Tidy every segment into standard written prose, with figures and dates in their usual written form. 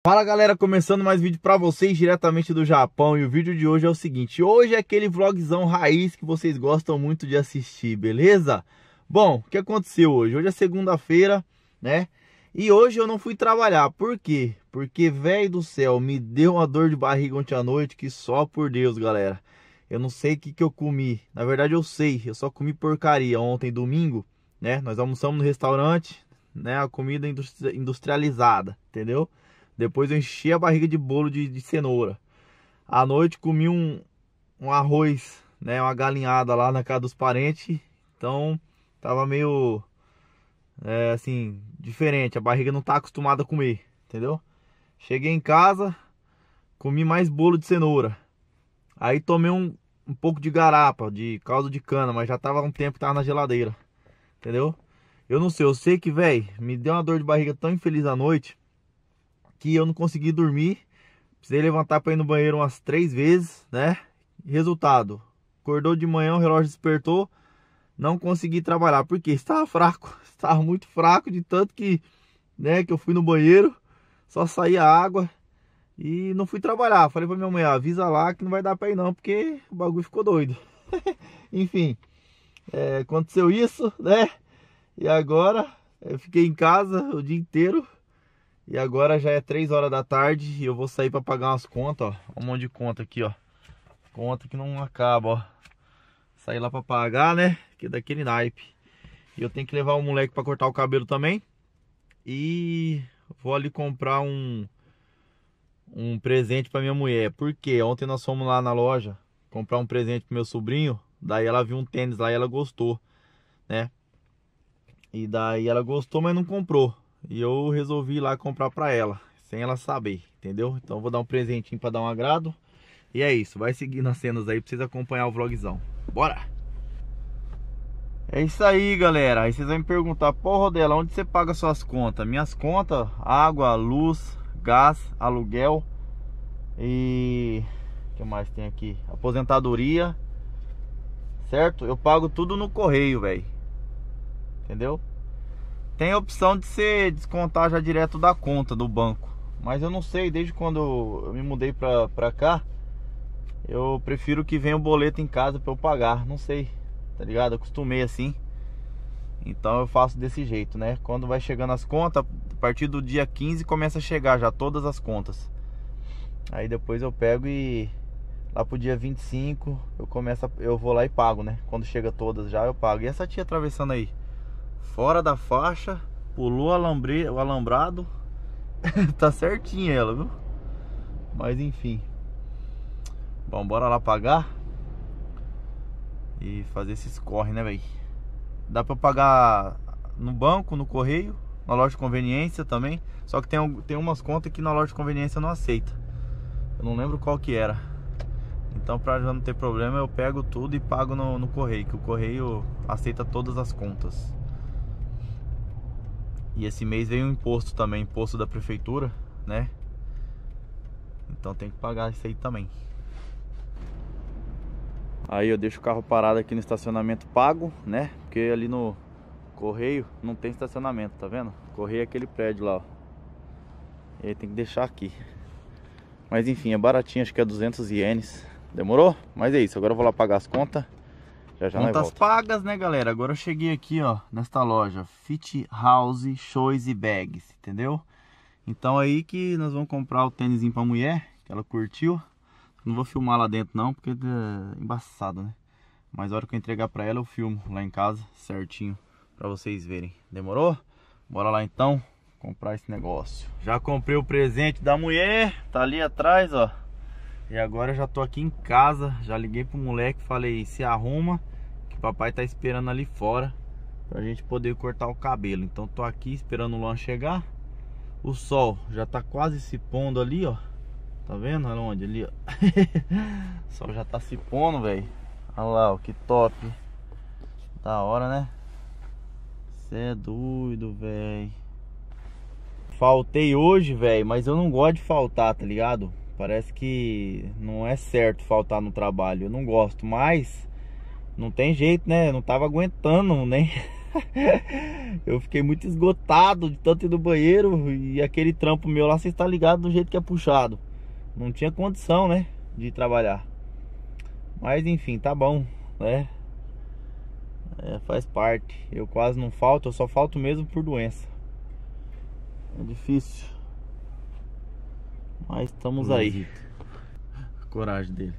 Fala galera, começando mais vídeo pra vocês diretamente do Japão. E o vídeo de hoje é o seguinte: hoje é aquele vlogzão raiz que vocês gostam muito de assistir, beleza? Bom, o que aconteceu hoje? Hoje é segunda-feira, né? E hoje eu não fui trabalhar, por quê? Porque, velho do céu, me deu uma dor de barriga ontem à noite que só por Deus, galera. Eu não sei o que eu comi, na verdade eu sei, eu só comi porcaria ontem, domingo, né? Nós almoçamos no restaurante, né? A comida industrializada, entendeu? Depois eu enchi a barriga de bolo de cenoura. À noite comi um arroz, né? Uma galinhada lá na casa dos parentes. Então tava meio assim, diferente. A barriga não tá acostumada a comer, entendeu? Cheguei em casa, comi mais bolo de cenoura. Aí tomei um pouco de garapa, de caldo de cana, mas já tava há um tempo que tava na geladeira, entendeu? Eu não sei, eu sei que, velho, me deu uma dor de barriga tão infeliz à noite que eu não consegui dormir. Precisei levantar para ir no banheiro umas 3 vezes, né? Resultado, acordou de manhã, o relógio despertou, não consegui trabalhar, porque estava fraco, estava muito fraco, de tanto que, né, que eu fui no banheiro, só saía água e não fui trabalhar. Falei pra minha mãe, avisa lá que não vai dar pra ir não, porque o bagulho ficou doido. Enfim, aconteceu isso, né? E agora eu fiquei em casa o dia inteiro. E agora já é 3 horas da tarde e eu vou sair para pagar umas contas, ó. Um monte de conta aqui, ó. Conta que não acaba, ó. Sair lá para pagar, né? Que é daquele naipe. E eu tenho que levar o moleque para cortar o cabelo também. E vou ali comprar um presente para minha mulher. Porque ontem nós fomos lá na loja comprar um presente pro meu sobrinho. Daí ela viu um tênis lá e ela gostou, né? E daí ela gostou, mas não comprou. E eu resolvi ir lá comprar pra ela, sem ela saber, entendeu? Então eu vou dar um presentinho pra dar um agrado. E é isso, vai seguindo as cenas aí pra vocês acompanhar o vlogzão. Bora! É isso aí, galera. Aí vocês vão me perguntar: pô, Rodela, onde você paga suas contas? Minhas contas: água, luz, gás, aluguel e... o que mais tem aqui? Aposentadoria, certo? Eu pago tudo no correio, velho. Entendeu? Tem a opção de você descontar já direto da conta do banco, mas eu não sei, desde quando eu me mudei pra cá, eu prefiro que venha o boleto em casa pra eu pagar. Não sei, tá ligado? Eu acostumei assim, então eu faço desse jeito, né? Quando vai chegando as contas, a partir do dia 15 começa a chegar já todas as contas. Aí depois eu pego e lá pro dia 25 eu vou lá e pago, né? Quando chega todas já eu pago. E essa tia atravessando aí fora da faixa, pulou o alambrado. Tá certinha ela, viu? Mas enfim. Bom, bora lá pagar e fazer esses corre, né, velho? Dá pra pagar no banco, no correio, na loja de conveniência também. Só que tem umas contas que na loja de conveniência não aceita. Eu não lembro qual que era. Então, pra já não ter problema, eu pego tudo e pago no correio, que o correio aceita todas as contas. E esse mês veio um imposto também, imposto da prefeitura, né? Então tem que pagar isso aí também. Aí eu deixo o carro parado aqui no estacionamento pago, né? Porque ali no correio não tem estacionamento, tá vendo? Correio é aquele prédio lá, ó. E aí tem que deixar aqui. Mas enfim, é baratinho, acho que é 200 ienes. Demorou? Mas é isso, agora eu vou lá pagar as contas. Já contas pagas, né, galera? Agora eu cheguei aqui, ó, nesta loja Fit House Shoes e Bags, entendeu? Então aí que nós vamos comprar o tênisinho pra mulher, que ela curtiu. Não vou filmar lá dentro não, porque é embaçado, né? Mas a hora que eu entregar pra ela eu filmo lá em casa, certinho, pra vocês verem. Demorou? Bora lá então comprar esse negócio. Já comprei o presente da mulher, tá ali atrás, ó. E agora eu já tô aqui em casa, já liguei pro moleque, falei: se arruma, que papai tá esperando ali fora pra gente poder cortar o cabelo. Então tô aqui esperando o Luan chegar. O sol já tá quase se pondo ali, ó. Tá vendo? Olha onde? Ali, ó. O sol já tá se pondo, velho. Olha lá, ó, que top. Da hora, né? Cê é doido, velho. Faltei hoje, velho, mas eu não gosto de faltar, tá ligado? Parece que não é certo faltar no trabalho. Eu não gosto, mas não tem jeito, né? Eu não tava aguentando, nem Eu fiquei muito esgotado de tanto ir no banheiro. E aquele trampo meu lá, você está ligado do jeito que é puxado. Não tinha condição, né, de trabalhar. Mas enfim, tá bom, né? Faz parte. Eu quase não falto, eu só falto mesmo por doença. É difícil. Mas estamos aí. A coragem dele.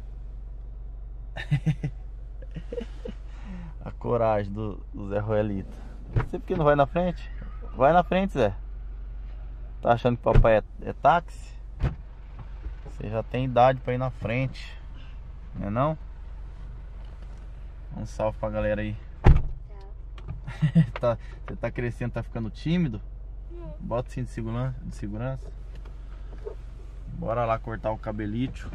A coragem do Zé Roelito. Você por que não vai na frente? Vai na frente, Zé. Tá achando que papai é táxi? Você já tem idade pra ir na frente, não é não? Um salve pra galera aí. Você tá crescendo, tá ficando tímido? Bota o cinto de segurança. Bora lá cortar o cabelito.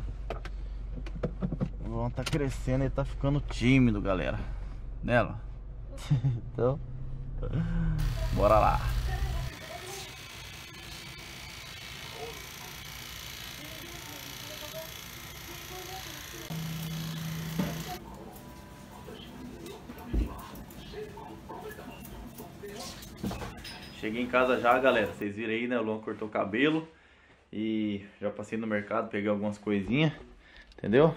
O João tá crescendo e tá ficando tímido, galera. Nela. Então, bora lá. Cheguei em casa já, galera. Vocês viram aí, né? O Luan cortou o cabelo. E já passei no mercado, peguei algumas coisinhas. Entendeu?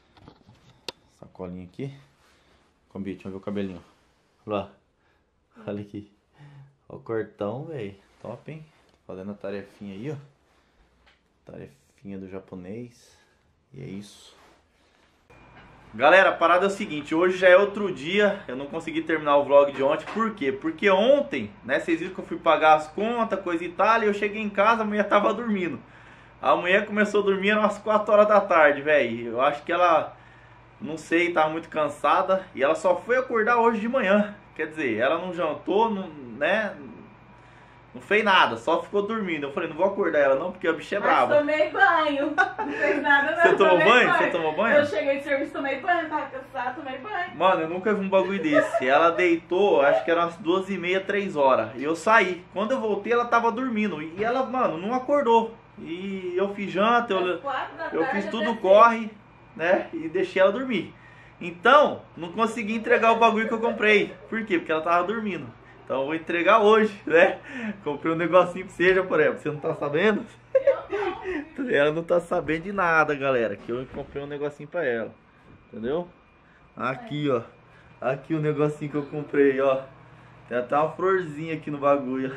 Sacolinha aqui. Combinho, deixa eu ver o cabelinho. Olha lá. Olha aqui. Olha o cortão, velho. Top, hein? Tô fazendo a tarefinha aí, ó. Tarefinha do japonês. E é isso. Galera, a parada é o seguinte, hoje já é outro dia, eu não consegui terminar o vlog de ontem, por quê? Porque ontem, né, vocês viram que eu fui pagar as contas, coisa e tal, e eu cheguei em casa, a mulher tava dormindo. A mulher começou a dormir umas 4 horas da tarde, velho. Eu acho que ela, não sei, tava muito cansada, e ela só foi acordar hoje de manhã. Quer dizer, ela não jantou, não, né, não fez nada, só ficou dormindo. Eu falei, não vou acordar ela não, porque a bicha é brava. Mas tomei banho. Não fez nada não. Você tomou banho? Você tomou banho? Eu cheguei de serviço, tomei banho, tava cansado, tomei banho. Mano, eu nunca vi um bagulho desse. Ela deitou, acho que eram umas 2h30, 3 horas. E eu saí. Quando eu voltei, ela tava dormindo. E ela, mano, não acordou. E eu fiz janta, eu fiz tudo corre, né? E deixei ela dormir. Então, não consegui entregar o bagulho que eu comprei. Por quê? Porque ela tava dormindo. Então eu vou entregar hoje, né? Comprei um negocinho pra você, Japoré. Você não tá sabendo? Eu não. Ela não tá sabendo de nada, galera. Que eu comprei um negocinho pra ela. Entendeu? Aqui, ó. Aqui o negocinho que eu comprei, ó. Tem até uma florzinha aqui no bagulho.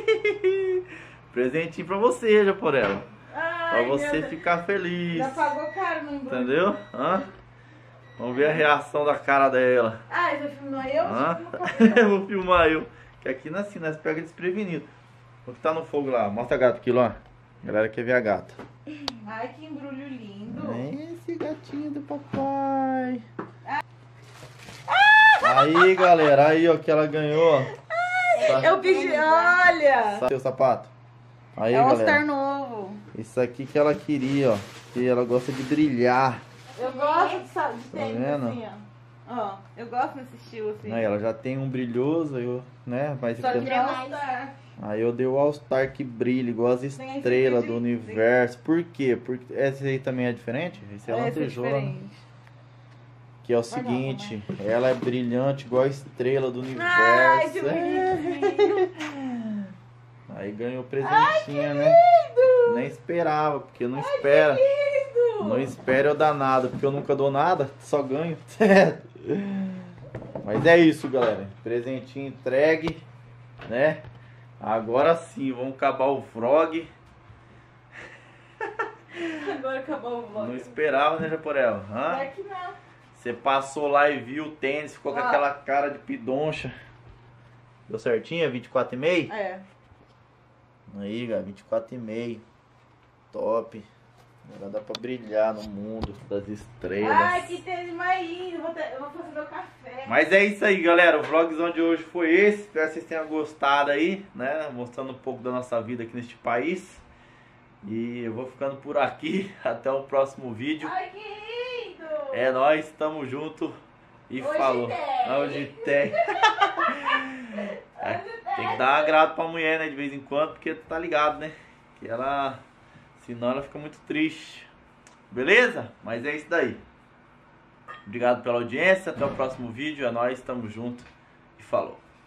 Presentinho pra você, Japoré. Pra você ficar feliz. Já pagou caro no embrulho. Entendeu? Hã? Vamos ver a reação da cara dela. Ah, você filmar eu? Eu vou filmar eu. Que aqui assim, nós pega desprevenido. O que tá no fogo lá? Mostra a gata aqui, lá. A galera quer ver a gata. Ai, que embrulho lindo. Esse gatinho do papai. Aí, galera, aí, ó, que ela ganhou. Eu pedi, olha. Seu sapato. Aí, É um galera. All-Star novo. Isso aqui que ela queria, ó. Que ela gosta de brilhar. Eu gosto de tênis vendo? assim, ó. Eu gosto desse estilo assim. Aí, ela já tem um brilhoso, eu, né? Mas Só que é All-Star. aí eu dei o All-Star que brilha, igual as estrelas do universo. Por quê? Porque esse aí também é diferente? Esse é lantejola. Que é o seguinte, ela é brilhante igual a estrela do universo. Ai, que bonitinho. Aí ganhou presentinho, né? Nem esperava, porque eu não espera. Não espera eu dar nada, porque eu nunca dou nada, só ganho. Mas é isso, galera. Presentinho entregue, né? Agora sim, vamos acabar o vlog. Agora acabou o vlog. Não esperava, né, Japorel? Hã? É que não. Você passou lá e viu o tênis, ficou com aquela cara de pidoncha. Deu certinho? É 24,5? É. Aí, galera, 24,5. Top. Agora dá pra brilhar no mundo das estrelas. Ai, que tênis mais lindo. Eu vou fazer meu café. Mas é isso aí, galera. O vlogzão de hoje foi esse. Espero que vocês tenham gostado aí, né? Mostrando um pouco da nossa vida aqui neste país. E eu vou ficando por aqui. Até o próximo vídeo. Ai, que lindo. É nóis, tamo junto. E Hoje falou. tem. Hoje tem. Tem que dar um agrado pra mulher, né? De vez em quando, porque tá ligado, né? Que ela... Senão ela fica muito triste. Beleza? Mas é isso daí. Obrigado pela audiência. Até o próximo vídeo. É nóis, tamo junto. E falou.